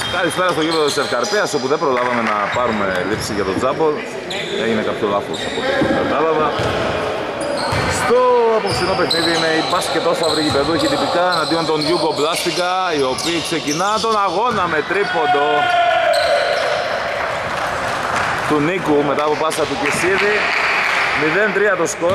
Καλησπέρα στο γήπεδο της Ευκαρπίας, όπου δεν προλάβαμε να πάρουμε λήψη για το τζάμπολ. Έγινε κάποιο λάθος από ό,τι κατάλαβα. Στο απόψινό παιχνίδι είναι η μπασκετόσαυρη γηπεδούχοι τυπικά εναντίον των Γιουγκομπλάστικα, οι οποίοι ξεκινά τον αγώνα με τρίποντο του Νίκου μετά από πάσα του Κεσίδη. 0-3 το σκορ.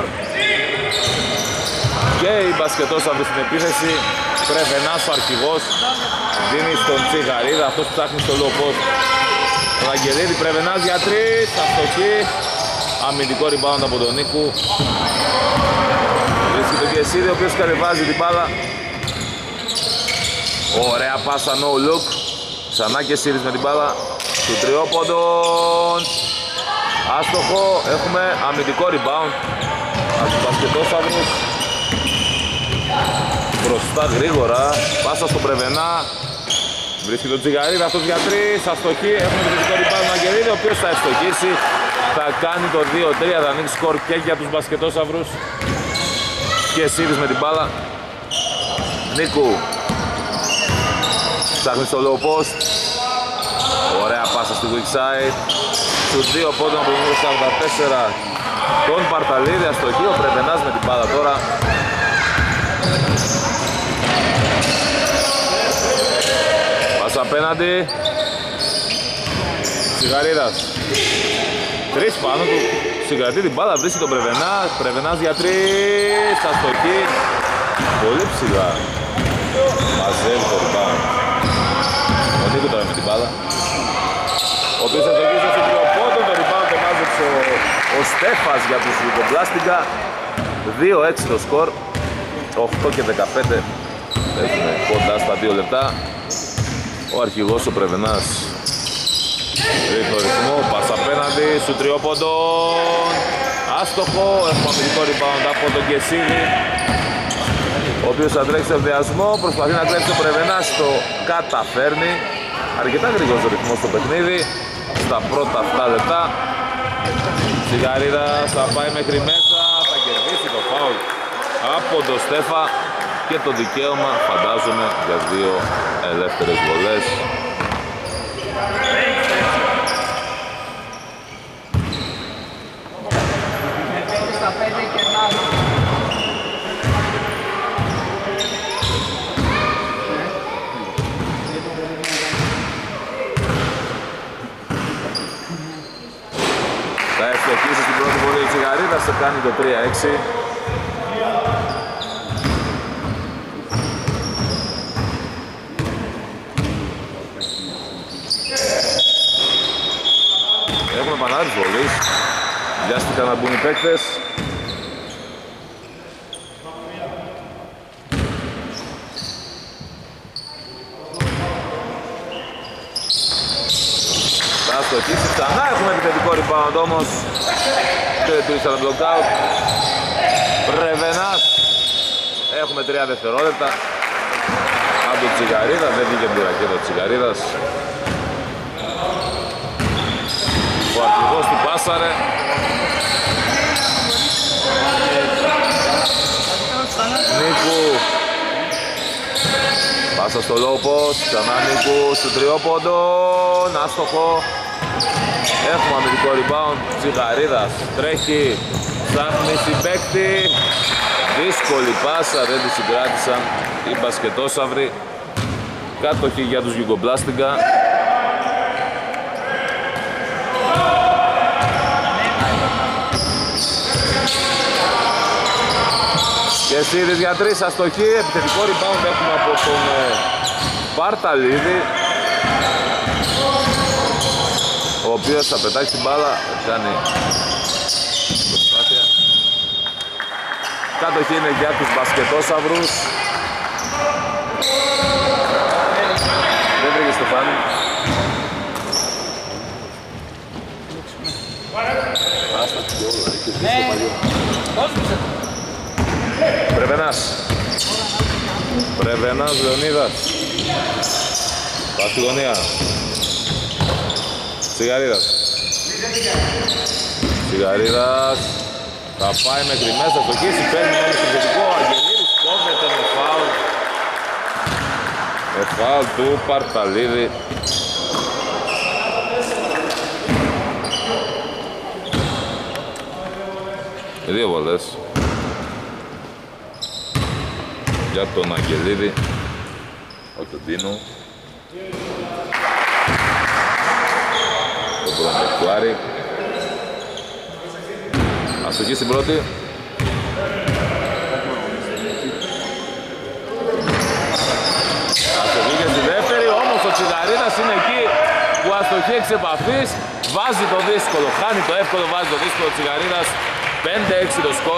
Και η μπασκετόσαυρη στην επίθεση. Πρεβενάς ο αρχηγός, δίνει στον Τσιγαρίδα, αυτός ψάχνει στο low post. Ο Αγγελίδη, Πρεβενάς για 3, αστοχή. Αμυντικό rebound από τον Νίκου. Βρίσκει τον Κεσίδη, ο οποίος κατεβάζει την μπάλα. Ωραία πάσα, no look. Ξανά Κεσίδης με την μπάλα. Του τριόποντων. Άστοχο, έχουμε αμυντικό rebound από τους μπασκετόσαυρους. Μπροστά γρήγορα, πάσα στον Πρεβενά. Βρίσκει τον Τσιγαρίδα, αυτός για 3, αστοχή. Έχουμε το δυτικό rebound Αγγελίδη, ο οποίος θα ευστοχίσει. Θα κάνει το 2-3, θα ανοίξει σκορ και για τους μπασκετόσαυρους. Και Σίδης με την μπάλα. Νίκου ψάχνει στο low post. Ωραία πάσα στη weak side. Στους 2 πόντων από το 44 τον Παρταλίδη, αστοχή. Ο Πρεβενάς με την μπάλα τώρα. Πάσα απέναντι. Τσιγαρίδας. 3 πάνω του. Συγκρατεί την μπάλα, βρίσκει τον Πρεβενά. Πρεβενάς για 3. Αστοχή. Πολύ ψηλά. Μαζεύει το rebound. Ο Νίκο τώρα με την μπάλα. Ο οποίος αστοχήσε στο τριοπόντο. Το rebound το μάζεψε ο Στέφας για τους Γιουγκομπλάστικα. 2-6 το σκορ. 8 και 15. Έχουμε κοντά στα 2 λεπτά. Ο αρχηγός ο Πρεβενάς ρίχνει το ρυθμό, πας απέναντι σου τριόποντων. Άστοχο, έχουμε αμυντικό rebound από τον Κεσίδη, ο οποίος θα τρέξει σε ευδιασμό, προσπαθεί να κλέψει ο Πρεβενάς, το καταφέρνει. Αρκετά γρήγορος ο ρυθμός στο παιχνίδι, στα πρώτα 7 λεπτά. Τσιγαρίδας θα πάει μέχρι μέσα, θα κερδίσει το φάουλ από τον Στέφα και το δικαίωμα, φαντάζομαι, για 2 ελεύθερες βολές. Θα ευστοχίσει στην πρώτη βολή η Τσιγαρίδα, θα κάνει το 3-6. Έχουμε πανάρις βολής. Βιάστηκαν να μπουν οι παίκτες. Θα στοχίσει ξανά. Έχουμε επιθετικό rebound όμως. Και του ένα blockout. Πρεβενάς. Έχουμε 3 δευτερόλεπτα. Από τον Τσιγαρίδα. Δεν βγήκε την ρακέτα του Τσιγαρίδας. Ο αρχηγός του πάσαρε. Νίκου. Πάσα στο low post. Ξανά Νίκου στο τριόποντον. Άστοχο. Έχουμε αμυντικό rebound. Τσιγαρίδας τρέχει. Ψάχνει συμπαίκτη. Δύσκολη πάσα. Δεν τη συγκράτησαν οι μπασκετόσαυροι. Κάτοχοι για τους Γιουγκομπλάστικα. Και Σίδης για 3, αστοχή, επιθετικό rebound έχουμε από τον Παρταλίδη, ο οποίος θα πετάξει την μπάλα, κάνει προσπάθεια. Κατοχή είναι για τους μπασκετόσαυρους. Δεν βρήκε Στεφάνη. Άστα και όλα, έχει δει στο παλιό. Πρεβενάς, Λεωνίδας. Πάει στη γωνία. Τσιγαρίδας. Θα πάει μέχρι μέσα, στο χύσει, παίρνει όμως το θετικό. Αγγελίδης κόβεται με φάουλ. Με φάουλ του Παρταλίδη. Δύο βολές για τον Αγγελίδη, όχι τον Τίνο. Τον Μπροντεκουάρη. Αστοχή στην πρώτη. Αστοχή και στη δεύτερη, όμως ο Τσιγαρίδας είναι εκεί που αστοχή εξ επαφής. Βάζει το δύσκολο, χάνει το εύκολο, βάζει το δύσκολο Τσιγαρίδας. 5-6 το σκορ.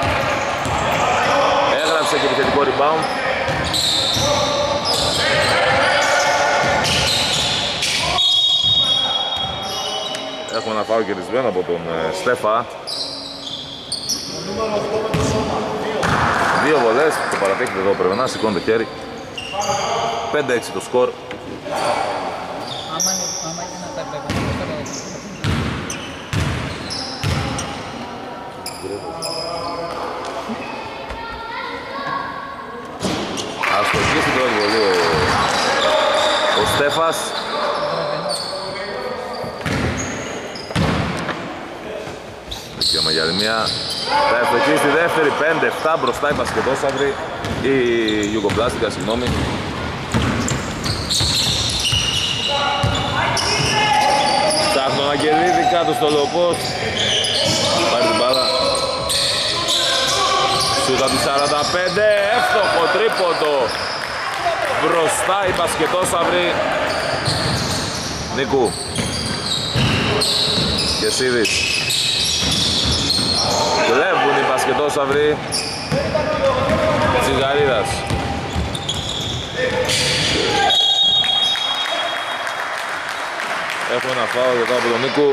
Έγραψε και επιθετικό rebound. Έχουμε ένα φάουλ κερδισμένο από τον Στέφα. Δύο βολές, το παραδέχεται εδώ πρέπει να σηκώνει το χέρι. 5-6 το σκορ. Αστοχή στην πρώτη βολή ο Στέφας. Δικαίωμα για άλλη μία. Θα αστοχή στη δεύτερη, 5-7 μπροστά η μπασκετόσαυρη, η Ιουγκοπλάστικα, συγγνώμη. Ψάχνω να Αγγελίδη κάτω στο λοπός. Πάρει την μπάλα. Σούτα τη 45, εύστοχο τρίποντο. Μπροστά η μπασκετόσαυρη. Νίκου. Και Σίδης. Κλέβουν οι μπασκετόσαυροι. Τσιγαρίδας. Έχουμε ένα φάουλ εδώ από τον Νίκου.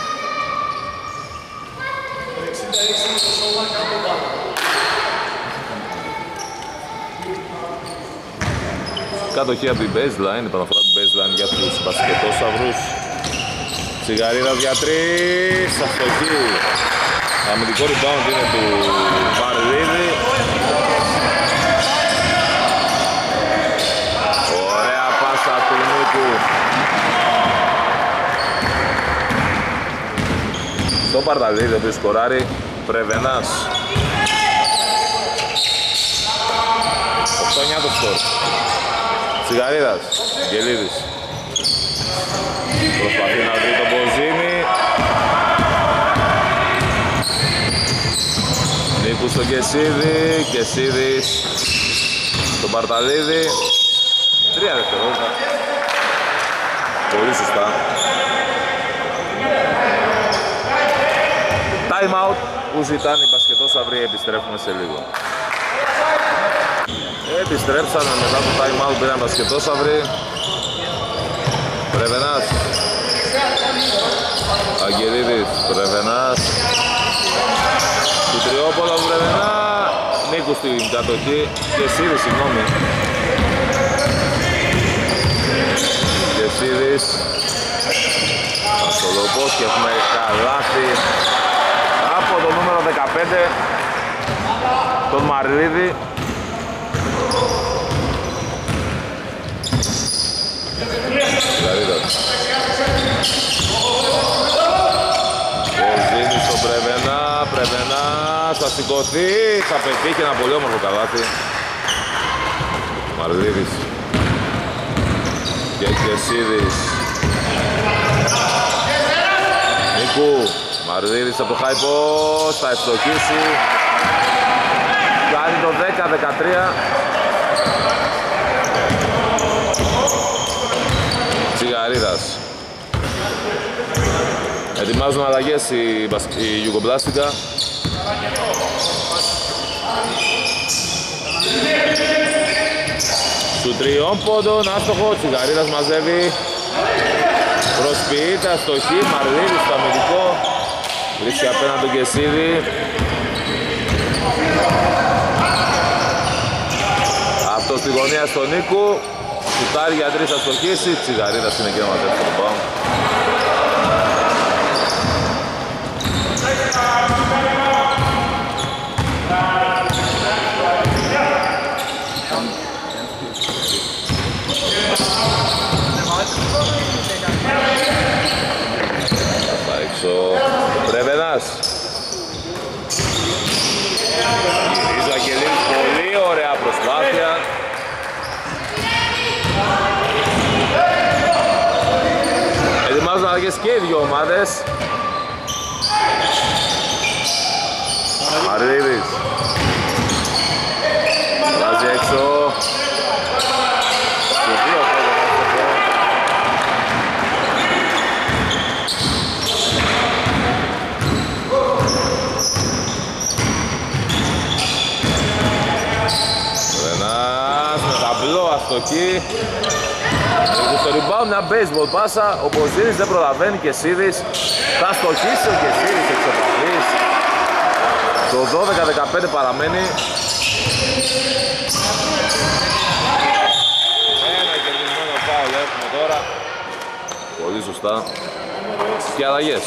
Κατοχή από την baseline, επαναφορά του baseline για τους μπασκετόσαυρους. Τσιγαρίδας για 3, αστοχή. Αμυντικό rebound είναι του Μαρλίδη. Ωραία πάσα του Νίκου. Το Παρταλίδη, ο οποίος σκοράρει. Πρεβενάς. 8-9 το σκορ. Τσιγαρίδας, Γελίδης. Προσπαθεί να βρει τον Μποζίνη. Νίκου στον Κεσίδη, Κεσίδης στον Παρταλίδη. 3 δευτερόλεπτα. Πολύ σωστά. Time out που ζητάνε οι μπασκετόσαυροι, επιστρέφουμε σε λίγο. Επιστρέψαμε μετά το time out, πήραν μπασκετόσαυροι. Πρεβενάς. Αγγελίδης, Πρεβενάς. Του Τριόπολο, Πρεβενά. Νίκου στην κατοχή. Και Σίδης, συγγνώμη. Και Σίδης. Αστολοπός και έχουμε καλάθι από το νούμερο 15, τον Μαρλίδη. Βοζίνη στον Πρεβενά, Πρεβενάς θα σηκωθεί, θα πετύχει ένα πολύ όμορφο καλάθι. Μαρλίδης και Κεσίδης. Νίκου, Μαρλίδης από το high post, θα ευστοχίσει. Κάνει το 10-13. Τσιγαρίδας. Ετοιμάζουν αλλαγές η Ιουγκοπλάστικα. Σου τριών πόντων, άστοχο, Τσιγαρίδας μαζεύει. Προσποιείται, αστοχή, Μαρλίδης στο αμυντικό. Βρίσκει απέναντι τον Κεσίδη. Αυτό στη γωνία στον Νίκου. Σουτάρει για 3 αστοχίσει. Τσιγαρίδας είναι και να μαζεύει το rebound. Πρεβενάς. παίκτες και οι δύο ομάδες. Μαρίδης βάζει έξω. Και δύο Ρενάς με ταμπλό αστοχή. Στο rebound μια baseball πάσα, ο Μποζίνης δεν προλαβαίνει και Σίδης. Θα στοχίσει ο Κεσίδης εξ επαφής. Το 12-15 παραμένει. Ένα κερδισμένο φάουλ έχουμε τώρα. Πολύ σωστά. Και αλλαγές.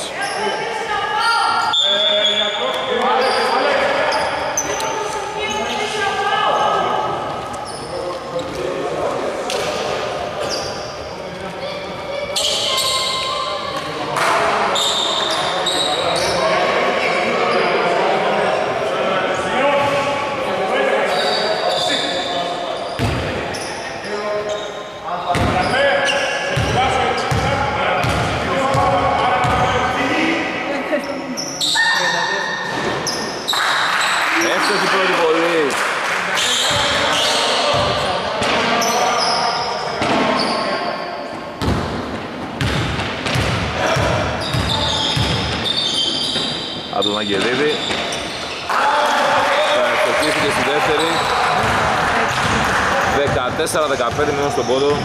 Από τον Αγγελίδη. Στοχίστηκε στη δεύτερη. 14-15 μείνουν στον πόντο.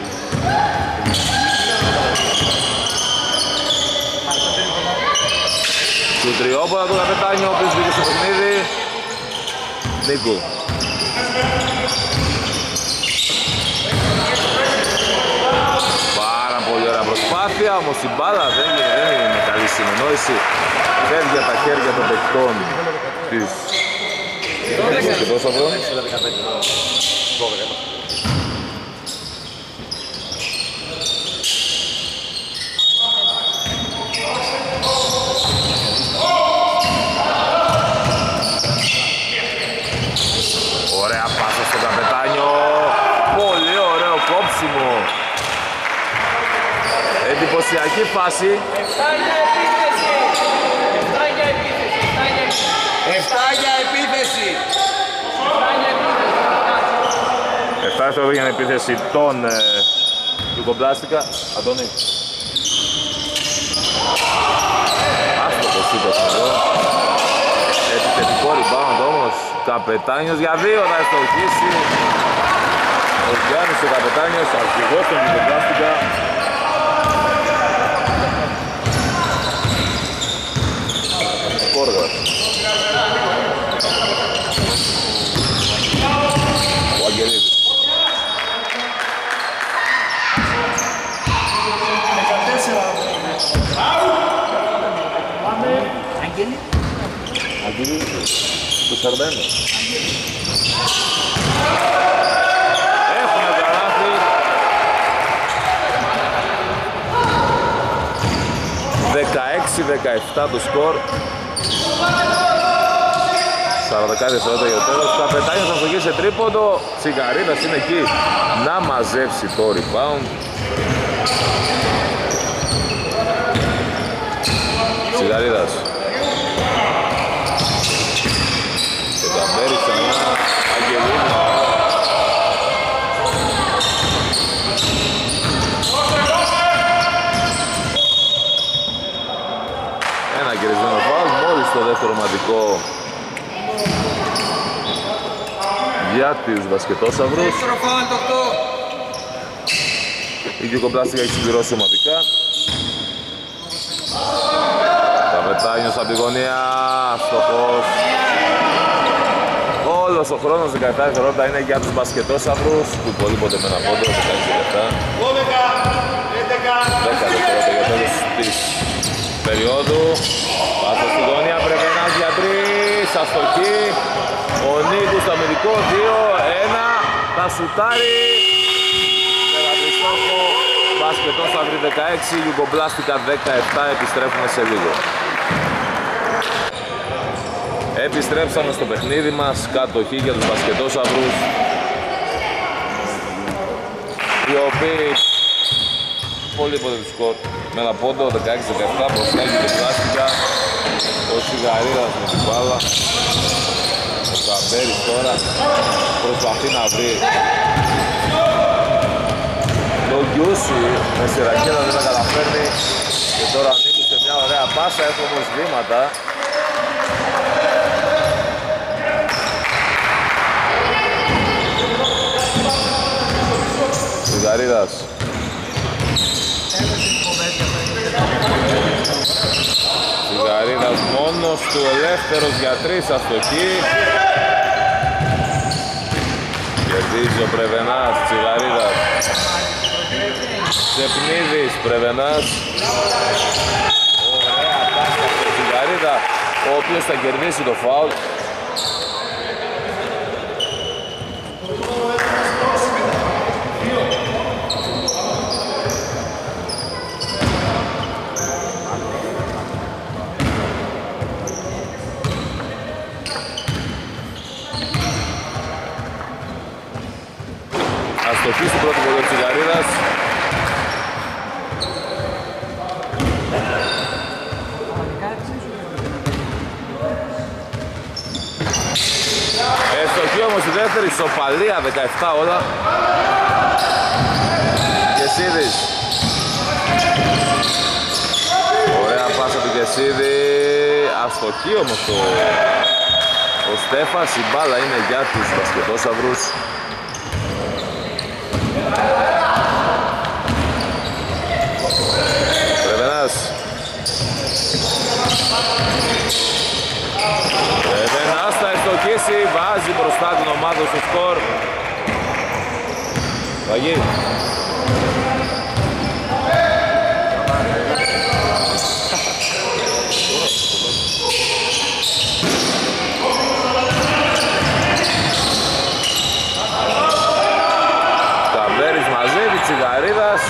Του Τριόπολα του καπετάνιο, ο οποίος μπήκε στο παιχνίδι. Νίκου. Πάρα πολύ ωραία προσπάθεια, όμως η μπάλα δεν είναι καλή συνεννόηση. Φεύγει από τα χέρια των παικτών της Μπασκετόσαυρο. Ωραία πάσα στο καπετάνιο. Πολύ ωραίο κόψιμο. Εντυπωσιακή φάση. 7 για επίθεση. 7 για επίθεση των Ιουγκομπλάστικα. Αντώνη. Άστοχος σούτος εδώ. Επιθετικό rebound όμως. Καπετάνιος για 2 θα εστοχίσει. Ο Γιάννης ο Καπετάνιος, αρχηγός των Ιουγκομπλάστικα. Κόργας. Ο Αγγελίδης. Αγγελίδης. Το 41. Έχουμε καλάθι. 16-17 το σκορ. 40 δευτερόλεπτα για το τέλος. Καπετάνιος θα στοχίσει σε τρίποντο. Τσιγαρίδας είναι εκεί να μαζέψει το rebound. Τσιγαρίδας. Και τα μπέρι ξανά. Αγγελίδη. Ένα κερδισμένο φάουλ μόλις το δεύτερο ομαδικό για τους Μπασκετόσαυρους. Η Ιουγκομπλάστικα έχει συμπληρώσει ομαδικά. Καπετάνιος από τη γωνία, στοχός. Όλος ο χρόνος 17 δευτερόλεπτα είναι για τους Μπασκετόσαυρους που υπολείπονται με ένα πόντο, 16-17. 10 δευτερόλεπτα για τέλος της περίοδου. Πάσα στη γωνία, Πρεβενάς για 3, αστοχή. Ο Νίκος στο αμυντικό, 2-1, θα σουτάρει. Μεγαλιστόχο, Μπασκετόσαυροι 16, Ιουγκομπλάστικα 17, επιστρέφουμε σε λίγο. Επιστρέψαμε στο παιχνίδι μας, κατοχή για τους Μπασκετόσαυρους, οι οποίοι πολύ από το σκορ. Με ένα πόντο 16-17 μπροστά και πλάστικα. Ο Τσιγαρίδας με την μπάλα. Ο Καμπέρης τώρα προσπαθεί να βρει το Γιούσι με στη ρακέτα, δεν τα καταφέρνει. Και τώρα ανήκει σε μια ωραία πάσα, έχουμε όμως βήματα. Τσιγαρίδας. Τσιγαρίδας μόνος του, ελεύθερος για 3, αστοχή. Κερδίζει ο Πρεβενάς, Τσιγαρίδας. Ξεπνίδης, Πρεβενάς. Ωραία πάσα από τον Τσιγαρίδα, ο οποίος θα κερδίσει το φάουλ. Αστοχή στην πρώτη βολή της Τσιγαρίδας. Αστοχή όμως η δεύτερη, ισοπαλία 17 όλα. Κεσίδης. Ωραία πάσα του Κεσίδη. Αστοχή όμως ο Στέφας, η μπάλα είναι για τους μπασκετόσαυρους. Πρεβενάς. Πρεβενάς θα εστοχίσει, βάζει μπροστά την ομάδα στο σκορ. Βαγί. Καμπέρης μαζεύει, Τσιγαρίδας.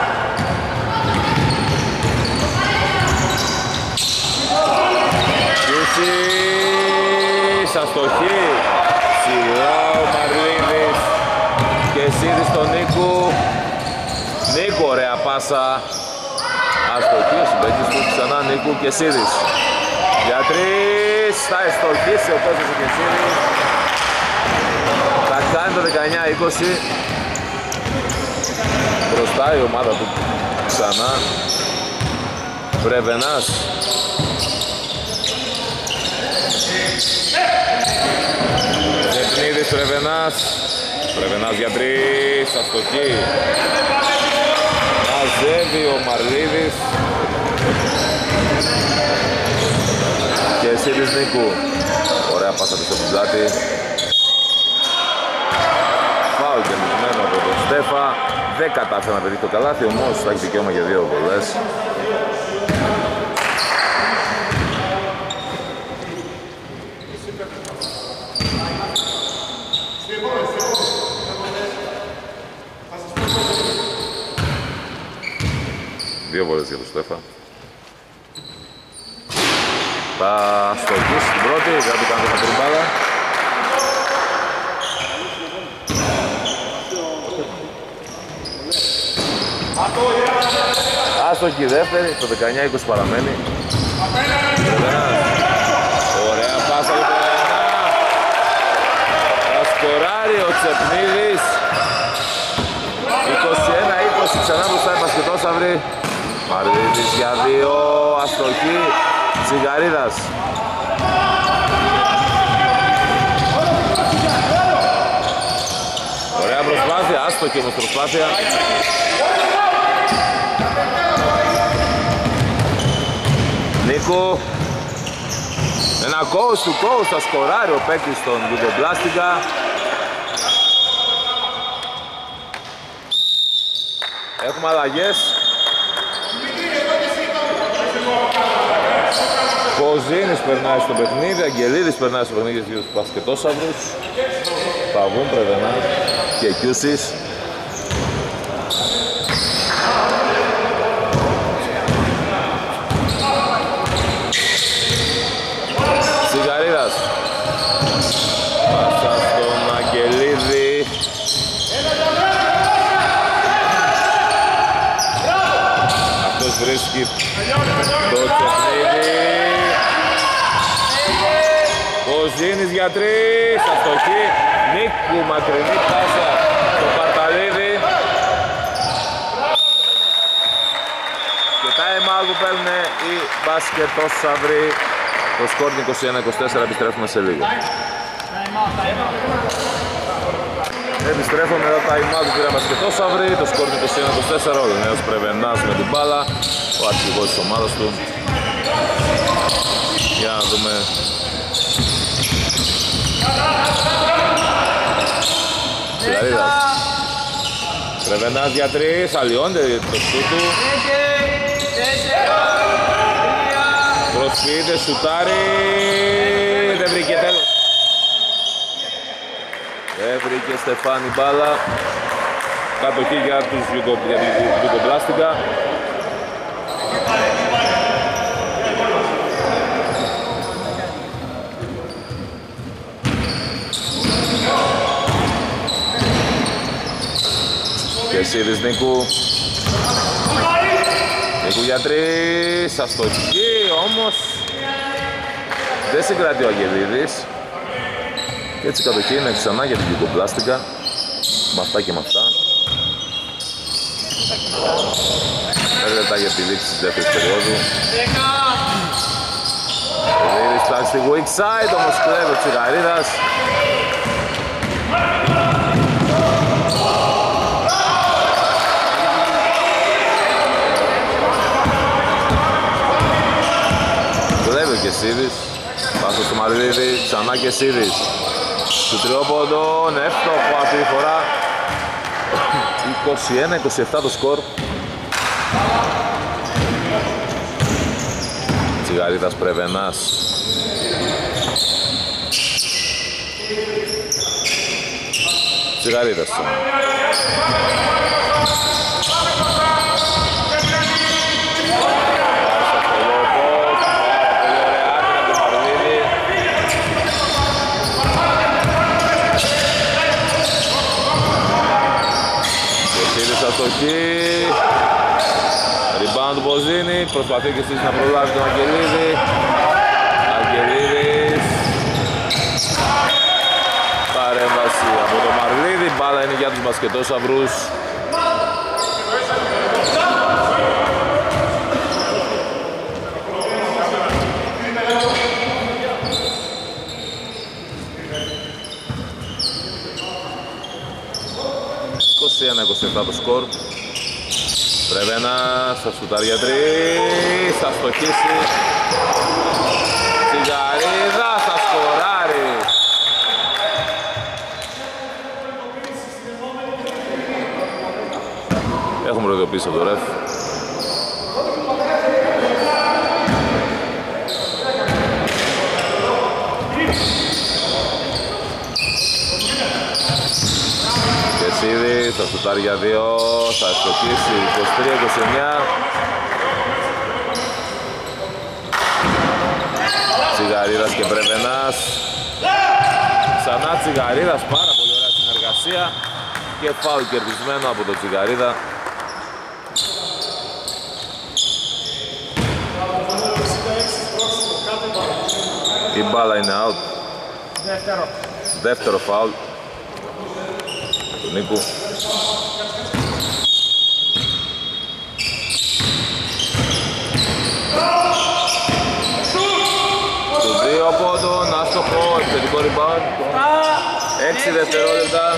Κιούσης, αστοχή. Ψηλά ο Μαρλίδης. Κεσίδης στον Νίκου. Νίκου, ωραία πάσα. Αστοχή, ο συμπαίκτης του ξανά Νίκου. Κεσίδης. Για 3, θα εστοχίσει ο παίκτης του Κεσίδης. Θα κάνει το 19-20. Μπροστά η ομάδα του ξανά. Πρεβενάς. Ζεπνίδης, Πρεβενάς. Πρεβενάς για 3, αστοχή. Μαζεύει ο Μαρλίδης. Και Σίδης Νίκου. Ωραία πάσα πίσω από την πλάτη. Φάουλ κερδισμένο από τον Στέφα. Δεν κατάφερε να πετύχει το καλάθι, όμως θα έχει δικαίωμα για 2 βολές. Δύο βολές για τον Στέφα. Θα στοχίσει την πρώτη, δεν του κάνει την μπάλα. Άστοχη δεύτερη, το 19-20 παραμένει. Ωραία πάσα για τον Πρεβενά. Θα σκοράρει ο Τσεπνίδης. 21-20 ξανά μπροστά οι μπασκετόσαυροι. Μαρλίδης για 2, αστοχή. Τσιγαρίδας. Ωραία προσπάθεια, άστοχη όμως προσπάθεια. Νίκο. Ένα coast to coast, θα σκοράρει ο παίκτης στον Γιουγκοπλάστικα. Έχουμε αλλαγές. Κοζίνης περνάει στο παιχνίδι, Αγγελίδης περνάει στο παιχνίδι για τους μπασκετόσαυρους. Θα βγουν Πρεβενά και Κιούσης. Τσιγαρίδας. Πάσα στον Αγγελίδη. για 3, αστοχή. Νίκου, μακρινή πάσα στο Παρταλίδη. Και time out που παίρνουν οι μπασκετόσαυροι. Το σκορ είναι 21-24, επιστρέφουμε σε λίγο. Επιστρέφουμε εδώ τα time out που πήραν μπασκετόσαυροι. Το σκορ είναι 21-24, ο νέος Πρεβενάς με την μπάλα, ο αρχηγός της ομάδας του. Για να δούμε. Σιγαρίδας. Πρεβενάς για 3, αλλοιώνται το σούτ του. Προσποιείται, σουτάρει, δεν βρήκε τέλος. Δεν βρήκε Στεφάνη μπάλα. Κατοχή για τους Γιουγκομπλάστικα. Και Σίδης Νίκου. Νίκου για 3, αστοχή όμως. Δεν συγκρατεί ο Αγγελίδης. Και έτσι η κατοχή είναι ξανά για την Γιουγκομπλάστικα. Με αυτά και με αυτά. 5 λεπτά για επιδείξεις της δεύτερης περίοδου. Αγγελίδης φτάσει στη weak side, όμως κλέβει ο Τσιγαρίδας. Και Σίδης, πάσα στο Μαρδίδη, ξανά και Σίδης. Του τριόποντον, εύστοχο αυτή τη φορά. 21-27 το σκορ. Τσιγαρίδας Πρεβενάς. Τσιγαρίδας. Αστοχή. Rebound του Μποζίνη. Προσπαθεί και εσείς να προλάβει τον Αγγελίδη. Αγγελίδης. Παρέμβαση από τον Μαρλίδη. Μπάλα είναι για τους μπασκετόσαυρους. Το σκορ. Πρεβένας θα σουτάρει για 3, θα στοχίσει. Τσιγαρίδα θα σκοράρει. Έχουμε προειδοποιήσει από το ρεφ. Θα σουτάρει για 2, θα στοχίσει 23-29. Τσιγαρίδας και Πρεβενάς. Ξανά Τσιγαρίδας, πάρα πολύ ωραία συνεργασία. Και φάουλ κερδισμένο από τον Τσιγαρίδα. Η μπάλα είναι out. Δεύτερο φάουλ του Νίκου. Του 2 από τον άστοχο, επιθετικό rebound. 6 δευτερόλεπτα.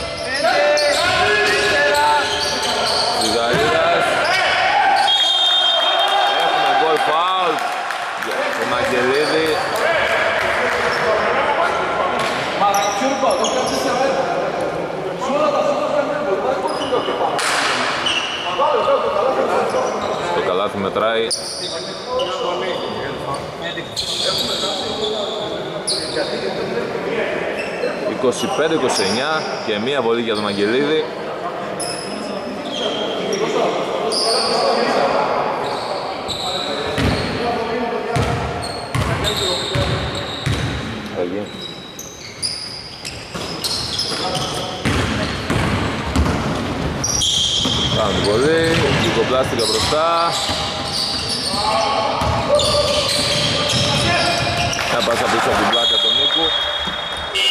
Τσιγαρίδας. Έχουμε γκολ φάουλ τον Αγγελίδη. Το καλάθι μετράει. 25-29 και μία βολή για τον Αγγελίδη. Πάμε την βολή, Γιουγκομπλάστικα μπροστά. Να πάσα πίσω από την πλάκα του Νίκου.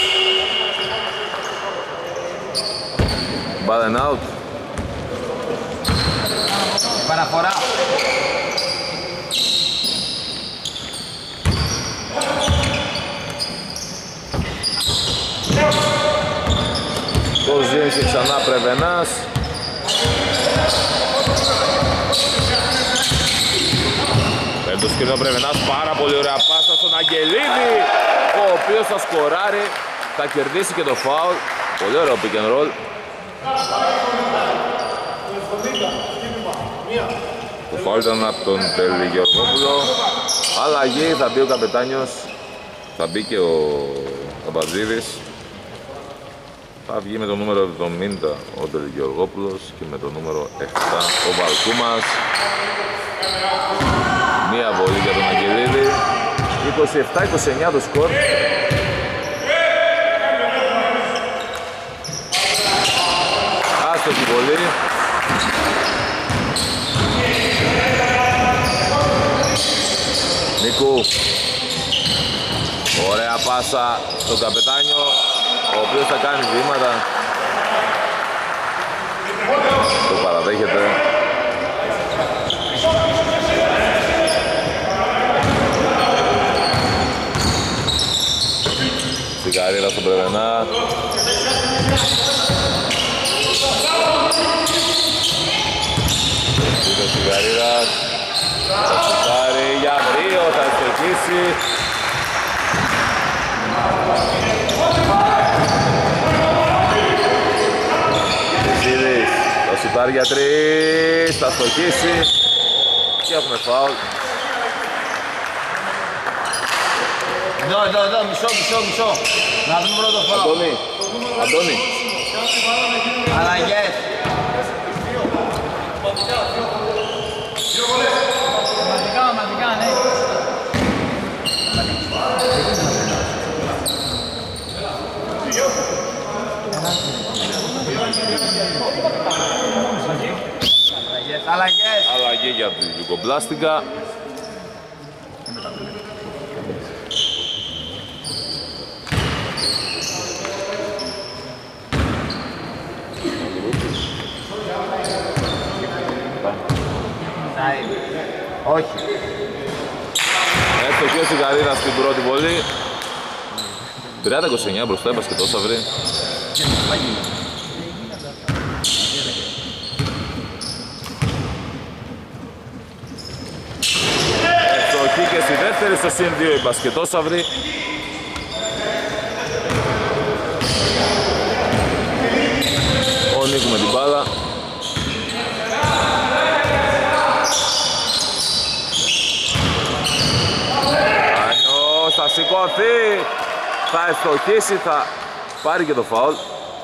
Ball and out. Παραφορά. Το ζήνησε ξανά Πρεβενάς. Παίρνει το σκρίνο Πρεβενάς, πάρα πολύ ωραία πάσα στον Αγγελίδη, ο οποίος θα σκοράρει, θα κερδίσει και το φάουλ. Πολύ ωραίο pick and roll. Το φάουλ ήταν από τον Τελιγεωργόπουλο. Αλλαγή, θα μπει ο καπετάνιος, θα μπει και ο Καμπατζίδης. Θα βγει με το νούμερο 70 ο Τελιγεωργόπουλος και με το νούμερο 7 ο Βαλκούμας. Μία βολή για τον Αγγελίδη. 27-29 το σκορ. Άστοχη βολή. Νίκου. Ωραία πάσα στον καπετάνιο, ο οποίος θα κάνει βήματα. Το παραδέχεται. Σιγαρίδα στον Πρεβενά. Τίτο Σιγαρίδας. Θα σουτάρει για 2, θα ευστοχίσει. Ζήδης, θα σουτάρει για 3, θα στοχίσει και έχουμε φάουλ. Εδώ, μισό. Να δούμε πρώτο φάουλ. Αντώνη. Αλλαγές. Ομαδικά, ναι. Αλλαγή για την Γιουγκομπλάστικα. Όχι. Έφτωχε ο Σιγαρίδας στην πρώτη βολή. 30-29 μπροστά η Μπασκετόσαυρη. Έφτωχε και στη δεύτερη, στο συν 2 η Μπασκετόσαυρη. Ο Νίκου με την μπάλα. Θα σηκωθεί, θα ευστοχίσει, θα πάρει και το φάουλ.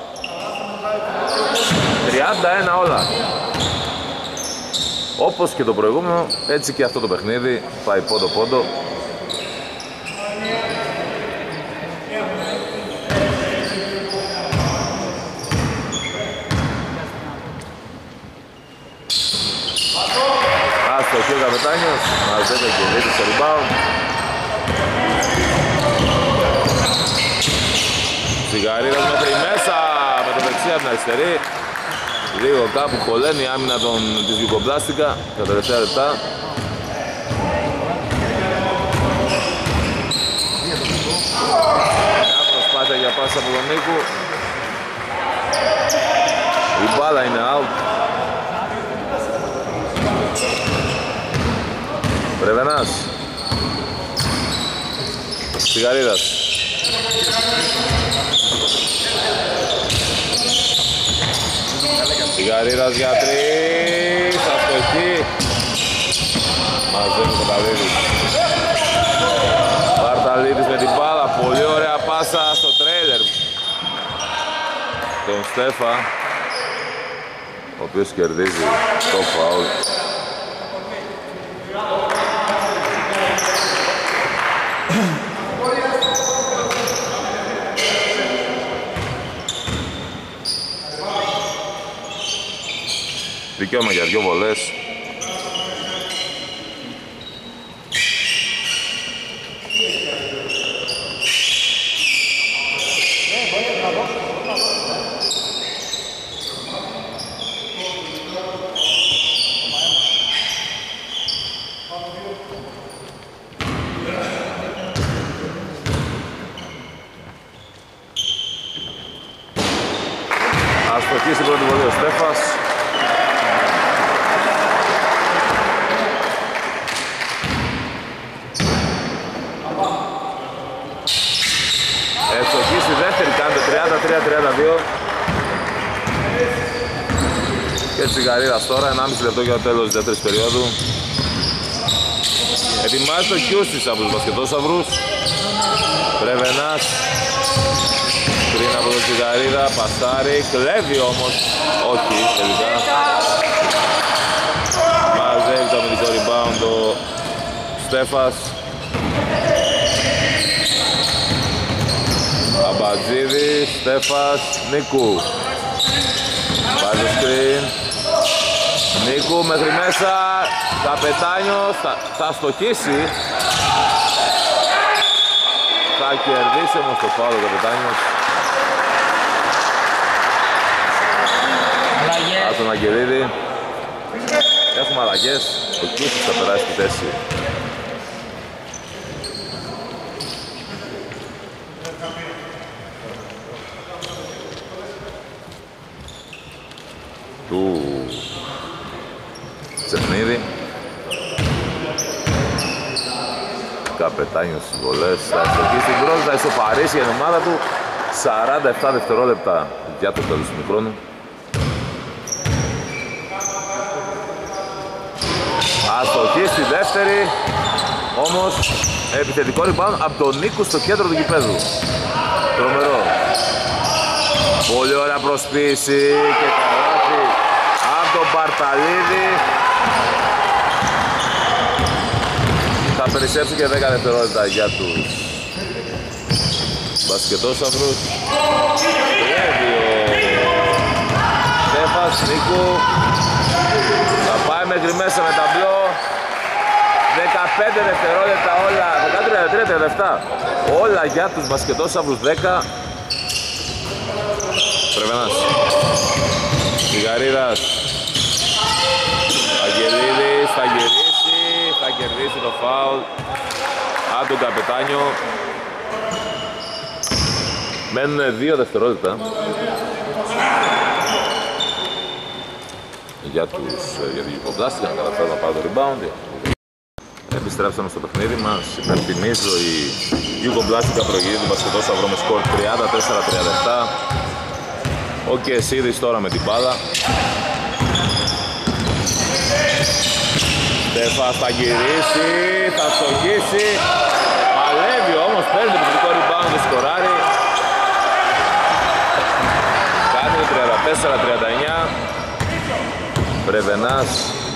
31 όλα. Όπως και το προηγούμενο, έτσι και αυτό το παιχνίδι πάει πόντο-πόντο. Αστοχή ο καπετάνιος, μαζεύει και λύτει στο rebound. Σιγαρίδας μέχρι μέσα με το δεξί από την αριστερή. Λίγο κάπου χωλαίνει η άμυνα της Γιουγκομπλάστικα τα τελευταία λεπτά. Μια προσπάθεια για πάσα από τον Νίκου. Η μπάλα είναι out. Πρεβενάς. Σιγαρίδας. Σιγαρίδας για 3, αστοχή. Μαζεύει το Παρταλίδης. Παρταλίδης με την μπάλα, πολύ ωραία πάσα στο τρέιλερ. Τον Στέφα, ο οποίος κερδίζει το φάουλ. Δικαίωμα για 2 βολές. Αστοχή στην πρώτη βολή ο Στέφας. Αστοχή στη δεύτερη, κάνετε 33-32. Και Τσιγαρίδας τώρα, 1,5 λεπτό για το τέλος της δεύτερης περίοδου. Ετοιμάζει το Χιούστης από τους μπασκετόσαυρους. Πρεβενάς πριν από τον Τσιγαρίδα, πασάρι, κλέβει όμως, όχι τελικά. Μαζεύει το αμυντικό rebound ο Στέφας. Αμπατζίδης, Στέφας, Νίκου. Βάζει το screen. Νίκου μέχρι μέσα, Καπετάνιος θα στοχίσει. Θα κερδίσει όμως το φάουλ ο Καπετάνιος. Από τον Αγγελίδη. Έχουμε αλλαγές. Ο Κούστης θα περάσει στη θέση του Τσεχνίδη. Καπετάνιος στις βολές, θα εστοχίσει στην πρώτη, θα ισοπαρίσει η ομάδα του. 47 δευτερόλεπτα για το τέλος του χρόνου. Αστοχή στη δεύτερη, όμως επιθετικό rebound από τον Νίκο στο κέντρο του γηπέδου. Τρομερό. Πολύ ωραία προσποίηση και καλάθι από τον Μπαρταλίδη. Θα περισσέψει και 10 δευτερόλεπτα για τους μπασκετόσαυρους. Βλέπει ο Στέφας, Νίκου. Θα πάει μέχρι μέσα με ταμπλό. 15 δευτερόλεπτα όλα, 13-37. Όλα για τους μπασκετόσαυρους, 10. Πρεβενάς. Τσιγαρίδας. Αγγελίδης θα γυρίσει, θα κερδίσει το φάουλ από τον Καπετάνιο. Μένουν 2 δευτερόλεπτα για την Γιουγκομπλάστη, να καταφέρουν να πάρουν το rebound. Επιστρέψαμε στο παιχνίδι μας. Υπενθυμίζω η Γιουγκομπλάστικα προηγείται του μπασκετόσαυρο με σκορ 34-37. Ο Κεσίδης τώρα με την μπάλα. Στέφας θα γυρίσει, θα στοχίσει. Παλεύει όμως, παίρνει το επιθετικό rebound και σκοράρει. Κάνει το 34-39. Πρεβενάς.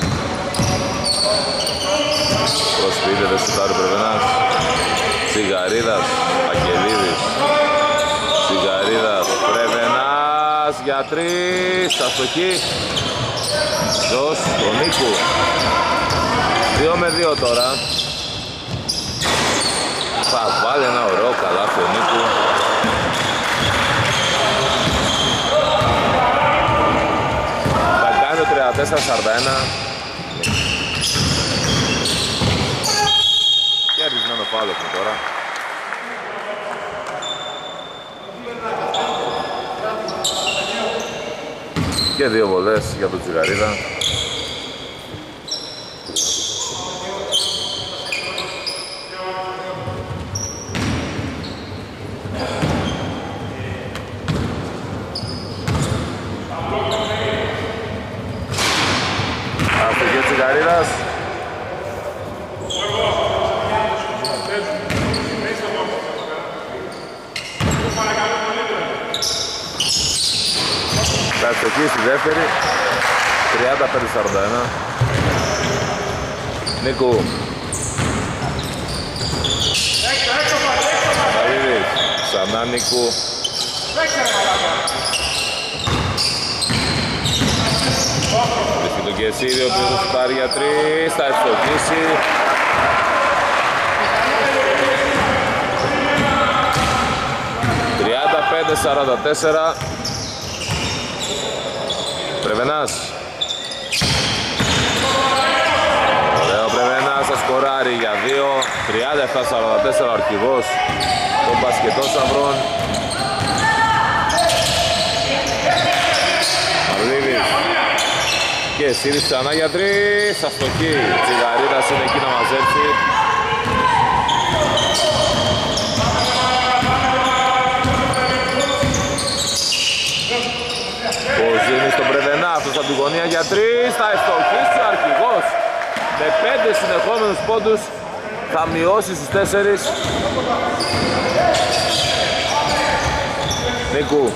Προσποιείται, σουτάρει ο Πρεβενάς. Τσιγαρίδας, Αγγελίδης. Τσιγαρίδας, Πρεβενάς για 3, αστοχή. Δώσ' τον Νίκου. 2 με 2 τώρα. Θα βάλει ένα ωραίο καλάθι ο Νίκου. Θα κάνει το 34-41. Και αρισμένο φάουλ έχουμε τώρα. Και 2 βολές για τον Τσιγαρίδα. Αυτό και ο Τσιγαρίδας. Θα ευτοχεί στη δεύτερη. 35-41. Νίκου. Βαλίδης. Ξανά Νίκου. Βρίσκει τον Κεσίδη, ο οποίος θα σουτάρει για 3. Θα ευτοχίσει. «35-44». Πρεβενάς. Ωραίο Πρεβενάς, θα σκοράρει για 2. 37-44 ο αρχηγός των μπασκετόσαυρων. Και Σύρης ξανά για 3, αστοχή. Τσιγαρίδας είναι εκεί να μαζέψει. Ποζίνη στον Πρεβενά, αυτός από την γωνία για 3, θα ευστοχίσει ο αρχηγός. Με 5 συνεχόμενους πόντους θα μειώσει στους 4. Νίκου.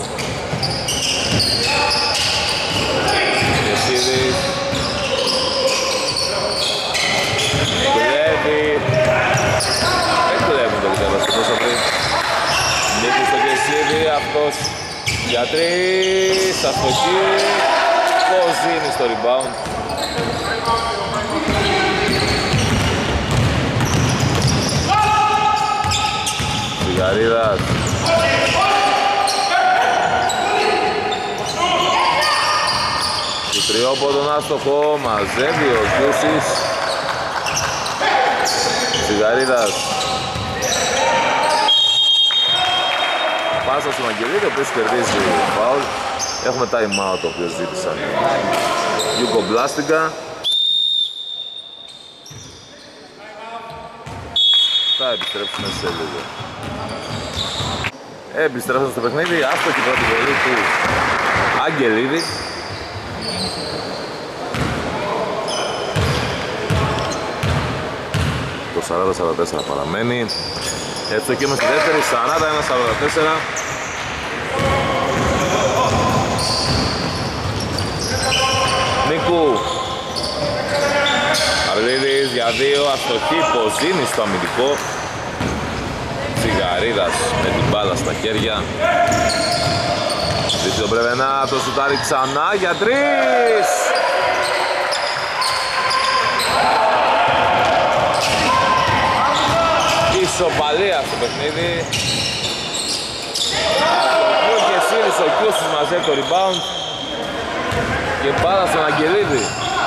Κεσίδης. Κλέβει. Δεν κλέβουν το τέλος τόσο πριν. Νίκου στο Κεσίδη, αυτός για 3, αστοχή. Ποζίνη στο rebound. Τσιγαρίδας. Του τριόποδον άστοχο, μαζεύει ο Γιούσης. Τσιγαρίδας. Πάσα στον Αγγελίδη, ο οποίος κερδίζει φάουλ. Έχουμε time out, το οποίο ζήτησαν Γιούκο Μπλάστιγκα. Θα επιστρέψουμε σε λίγο. Επιστρέψαμε στο παιχνίδι, άστοχη πρώτη βολή του Αγγελίδη. Το 40-44 παραμένει. Έτσι και είμαστε στη δεύτερη, 41-44. Νίκου. Αρλίδης για 2, αστοχή, Ποζίνη στο αμυντικό. Τσιγαρίδας με την μπάλα στα χέρια. Δείτε τον Πρεβενά, το σουτάρει ξανά για 3. Ισοπαλία στο παιχνίδι. Ο Κεσίδης, ο Κιούσης μαζεύει το rebound. Και μπάλα στον Αγγελίδη.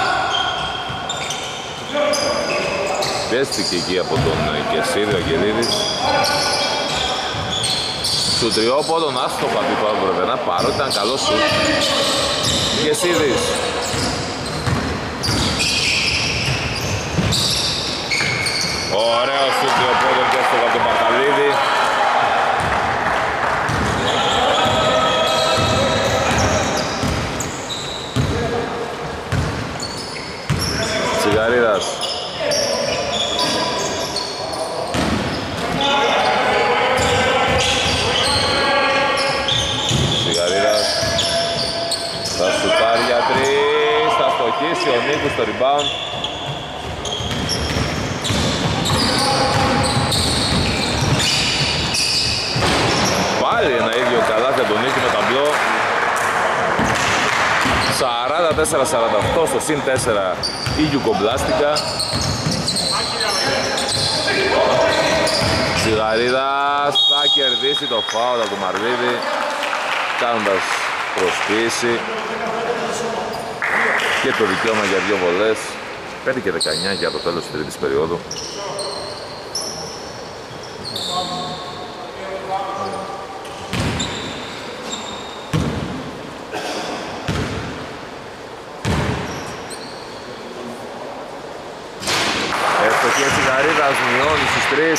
Πιέστηκε εκεί από τον Κεσίδη, ο Αγγελίδης. Του τριόποδον άστοχο από την Πρεβενά, παρότι ήταν καλό σουτ. Κεσίδης. Ωραίο σουτ τριόποδον και άστοχο από τον Παρταλίδη. Τσιγαρίδας. Τσιγαρίδας. Θα σουτάρει για 3, θα στοχίσει ο Νίκος στο rebound. Πάλι ένα ίδιο καλάθι από τον Νίκο με ταμπλό. 44-48 στο συν 4 η Γιουκομπλάστικα. Τσιγαρίδας θα κερδίσει το φάουλ από τον Μαρδίδη, κάνοντας προσποίηση και το δικαίωμα για 2 βολές. 5 και 19 για το τέλος της τρίτης περίοδου. Και ο Τσιγαρίδας μειώνει στους 3.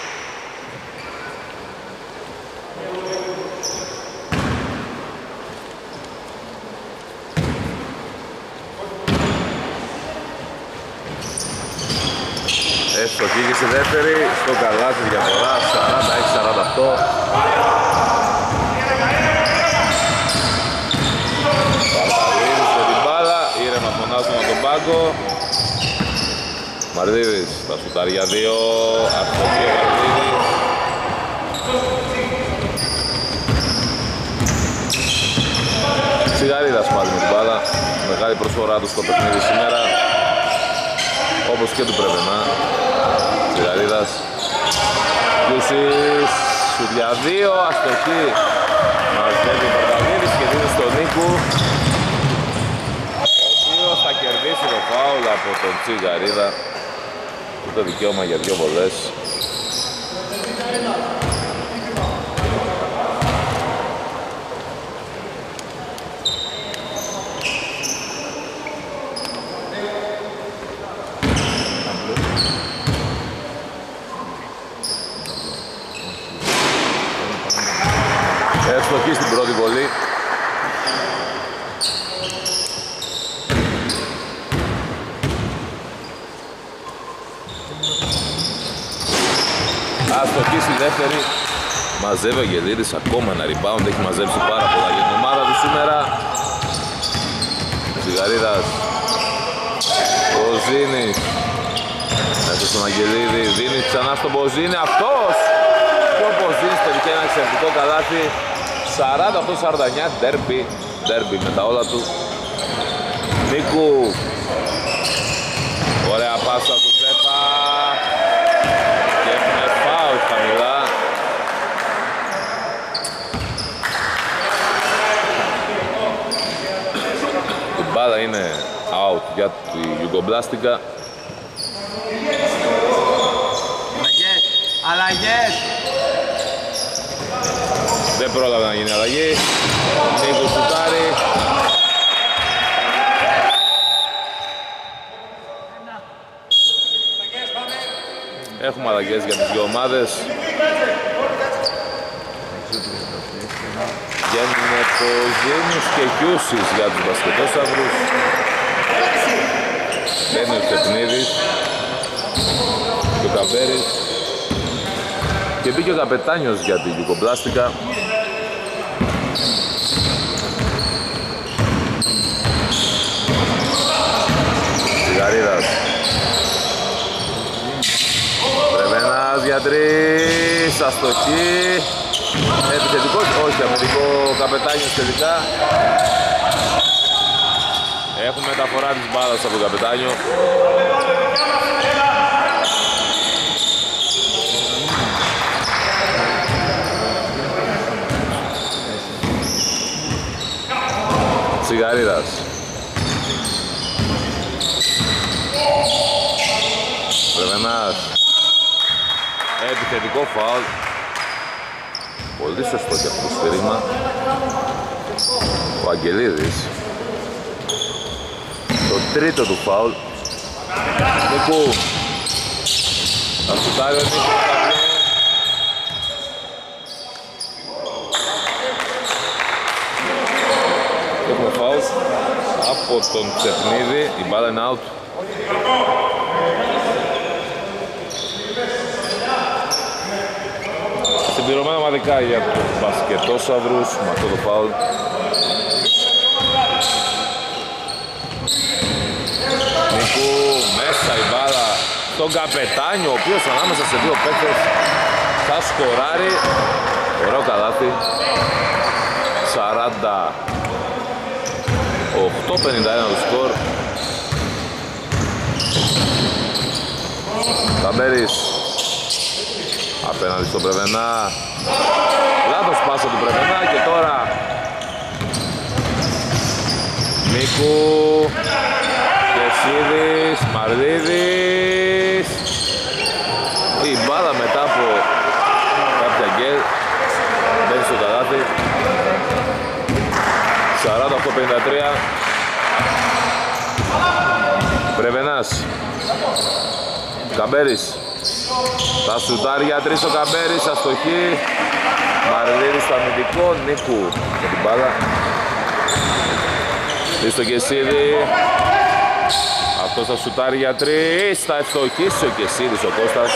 Εύστοχη και στη δεύτερη, στο καλάθι διαφορά, 46-48. Παρταλίδης με την μπάλα, ήρεμα φωνάζουν από τον πάγκο. Μαρδίδης, θα σουτάρει για 2, αστοχή ο Μαρδίδης. Τσιγαρίδας πάλι με την μπάλα, μεγάλη προσφορά του στο παιχνίδι σήμερα, όπως και του Πρεβενά. Τσιγαρίδας, Κιούσης, σουτ για 2, αστοχή. Μαζεύει ο Παρταλίδης και δίνει στον Νίκου, ο οποίος θα κερδίσει το φάουλ από τον Τσιγαρίδα. Το δικαίωμα για 2 βολές. Αστοχή στη δεύτερη. Μαζεύει ο Αγγελίδης ακόμα ένα rebound. Έχει μαζέψει πάρα πολλά για την ομάδα του σήμερα. Τσιγαρίδας. Μποζίνης. Μέσα στον Αγγελίδη. Δίνει ξανά στον Μποζίνη. Αυτός! Και ο Μποζίνης πετυχαίνει ένα εξαιρετικό καλάθι. 48-49. Ντέρμπι με τα όλα του. Νίκου. Ωραία πάσα του Σέφα. Και έχουμε φάουλ χαμηλά. Η μπάλα είναι out για τη Γιουγκομπλάστικα. Αλλαγές! Δεν πρόλαβε να γίνει αλλαγή. Νίκος σουτάρει. Έχουμε αλλαγές για τις δύο ομάδες. Βγαίνουν το Ζήνης και Γιούσης για τους μπασκετόσαυρους. Μπαίνει ο Στεπνίδης και ο Καμπέρης. Και μπήκε ο Καπετάνιος για την Γιουγκομπλάστικα. Τσιγαρίδας. Πρεβενάς για τρεις, αστοχή. Επιθετικός, όχι, αμυντικό Καπετάνιος τελικά. Έχουμε μεταφορά της μπάλας από τον Καπετάνιο. Τσιγαρίδας. Πρεβενάς. Επιθετικό φάουλ. Πολύ σωστό και αυτό το σφυρίμα. Ο Αγγελίδης. Το τρίτο του φάουλ. Νίκου. Θα σουτάρει ο Νίκου. Έχουμε φάουλ από τον Τσεπνίδη. Η μπάλα είναι out. Συμπληρωμένα ομαδικά για τους μπασκετόσαυρους με αυτό το φάουλ. Νίκου, μέσα η μπάλα στον Καπετάνιο, ο οποίος ανάμεσα σε δύο παίκτες θα σκοράρει. Ωραίο καλάθι. 48-51 το σκορ. Καμπέρης απέναντι στον Πρεβενά. Λάθος πάσα του Πρεβενά και τώρα Νίκου, Κεσίδης, Μαρδίδης. Η μπάλα μετά από κάποια γκέλ μπαίνει στο καλάθι. 48-53. Πρεβενάς. Καμπέρης. Τα σουτάρει για τρεις ο Καμπέρης, αστοχή. Μαρδίδης στο αμυντικό, Νίκου με την μπάλα. Δει στο Κεσίδη. Αυτός θα σουτάρει για τρεις, θα ευστοχίσει ο Κεσίδης ο Κώστας.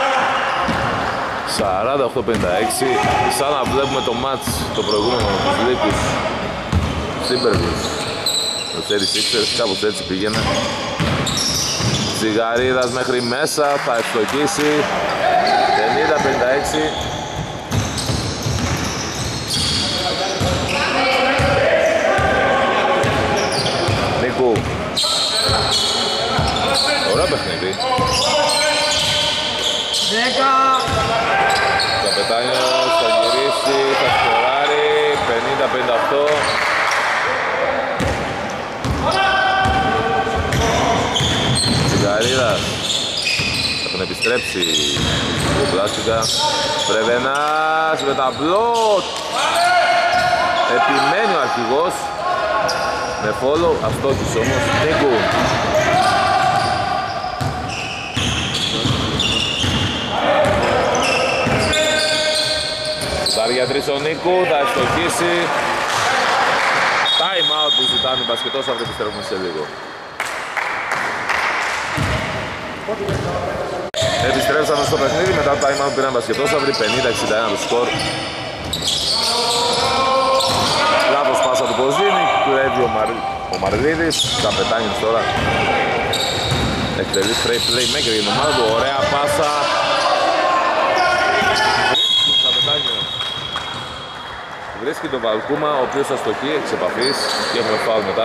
48-56. Σαν να βλέπουμε το μάτς το προηγούμενο με τους Λύκους Timberwolves. Το 36ers, κάπως έτσι πήγαινε. Τσιγαρίδας μέχρι μέσα, θα ευστοχίσει. 50-56. Νίκου. Ωραίο παιχνίδι. 10. Καπετάνιος θα γυρίσει, θα σκοράρει. 50-58. Τσιγαρίδας. Θα τον επιστρέψει ο Πλάστικα. Πρεβενάς με τα μπλοκ. Επιμένει ο αρχηγός. Με follow, αστόχης όμως. Νίκου. Σουτάρει για τρεις ο Νίκου, θα αστοχίσει. Time out που ζητάνε οι μπασκετόσαυροι, επιστρέφουμε σε λίγο. Επιστρέψαμε στο παιχνίδι μετά το time out πήραν μπασκετόσαυροι, 50-61 το σκορ. Λάθος πάσα του Ποζίνη, κλέβει ο Μαρλίδης, Καπετάνιος τώρα. Εκτελεί straight playmaker για την ομάδα του, ωραία πάσα. Βρίσκει τον Βαλκούμα, ο οποίος αστοχεί εξ επαφής και έχουμε φάουλ μετά.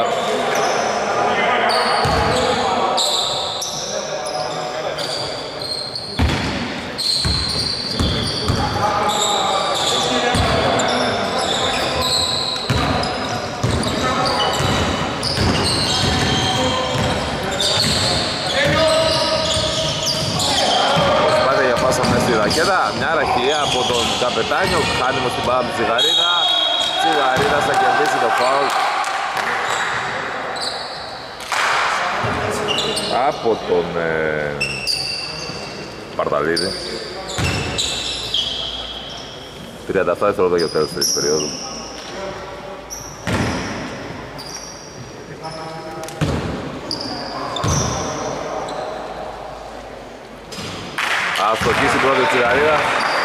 Ρακέτα, μια ραχεία από τον Καπετάνιο, χάνει όμως την μπάλα του Τσιγαρίδα. Τσιγαρίδας θα κερδίσει το φάουλ από τον Παρταλίδη. 37 δευτερόλεπτα για το τέλος της περίοδου. Αστοχίσει πρώτη Τσιγαρίδα.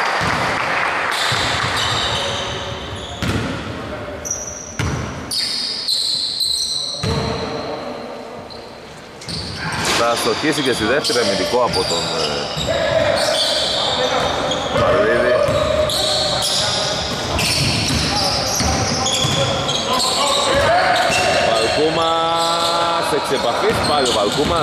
Θα αστοχίσει και στη δεύτερη, αμυντικό από τον Μαρλίδη. Βαλκούμας εξ επαφής, πάλι ο Βαλκούμας.